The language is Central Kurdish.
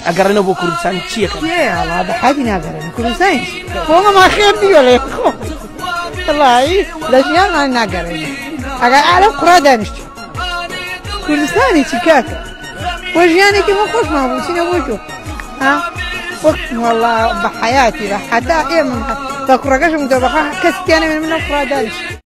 أقرنه بكردستان شيء يا الله بحاجنا أقرن كردستان هو ما خيرني ولا يخو والله لاشياء ما نقرن أعرف قرادانش كردستاني شكاكا وجياني كيف خوش ما بوسينا وجو ها وقت والله بحياتي حتى إيه من تقرأ كش متبقى كستياني من قرادانش